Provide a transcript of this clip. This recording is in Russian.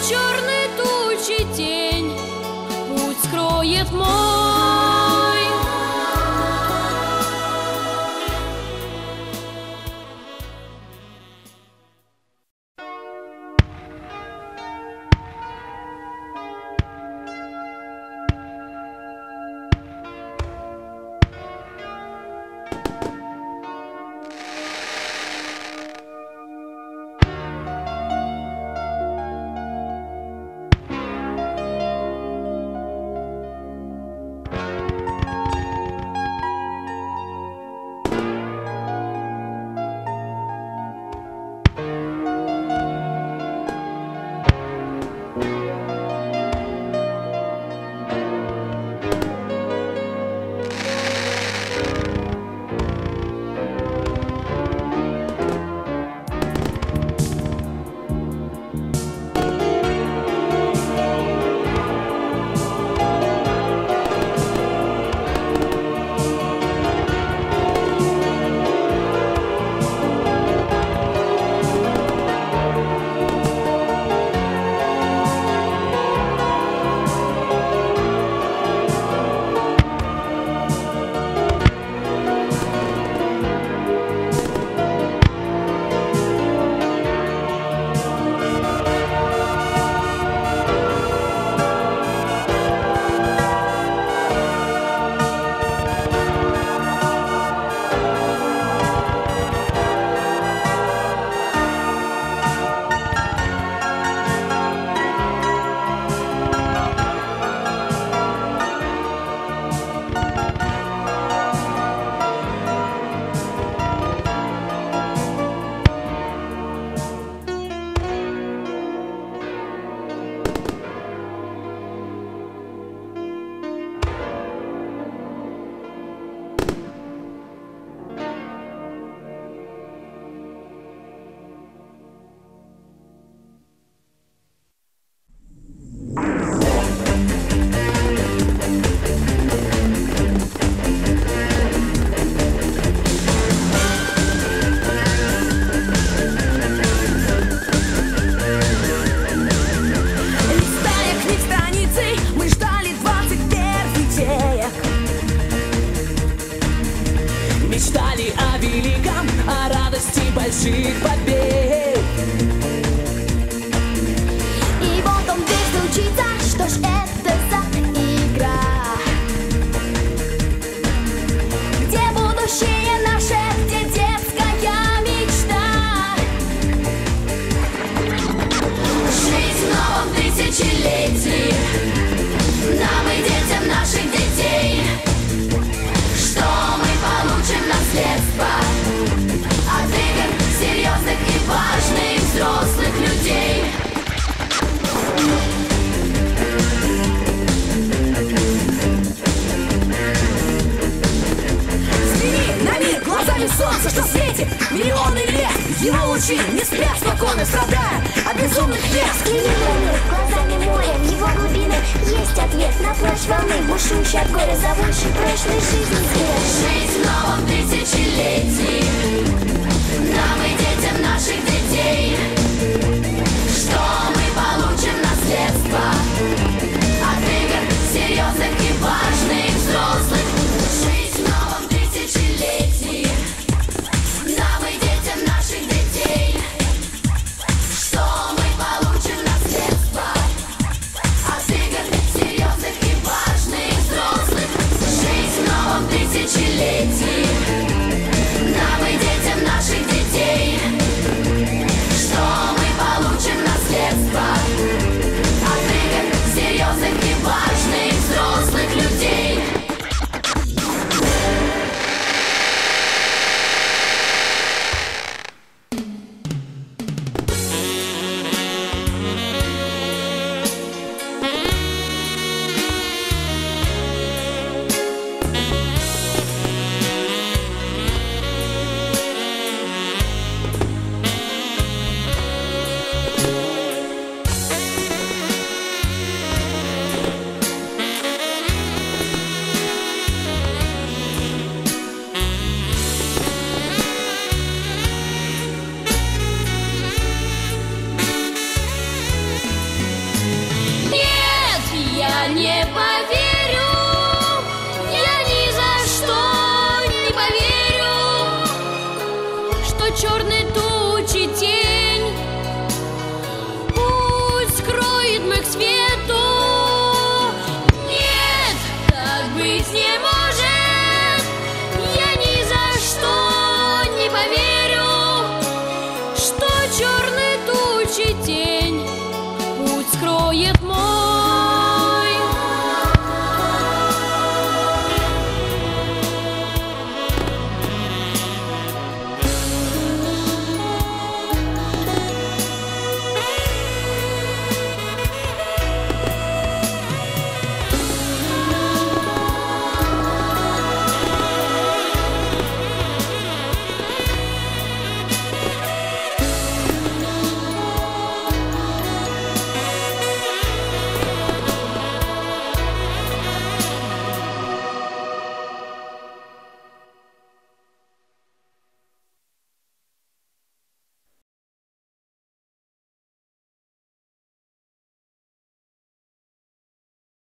черной тучи тень путь скроет мой. Мечтали о великом, о радости больших побед. И вот он весь стучится, что ж это за игра? Где будущее наше, где детская мечта? Жить в новом тысячелетии нам и детям наших детей. Что мы получим наследство от игр серьезных и важных взрослых людей? Взгляни на мир глазами солнца, что светит миллионы лет. Его лучи не спят спокойно, страдая от безумных лет. Взгляни на мир глазами моря, в его глубинах есть ответ на плач волны, бушующий от горя, зовущий прошлой жизни свет. Жить в новом тысячелетии нам и детям наших детей. Что мы получим наследство от игр серьезных и важных взрослых? Жить в новом тысячелетии нам и детям наших детей. Что мы получим наследство от игр серьезных и важных взрослых? Жить в новом тысячелетии нам и детям наших детей. не поверишь.